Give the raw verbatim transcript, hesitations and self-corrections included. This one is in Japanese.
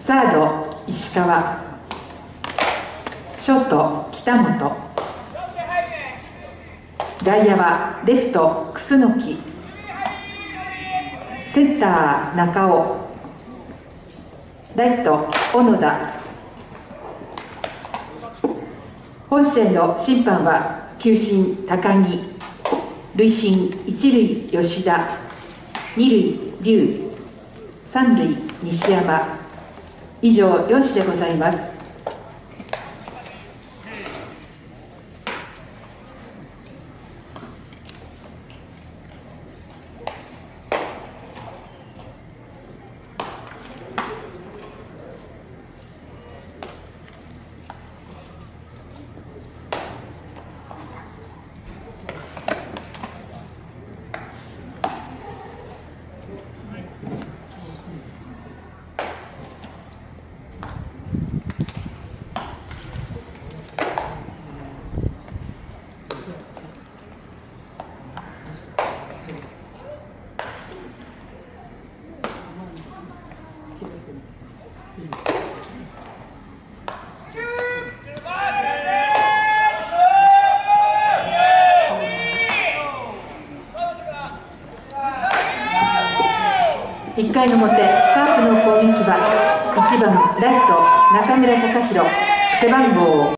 サード石川、ショート北本、外野はレフト楠木、センター中尾、ライト小野田。本試合の審判は球審高木、塁審一塁吉田、二塁龍、三塁西山。以上よん試でございます。いっかいの表、カープの攻撃はいちばんライト中村貴弘、背番号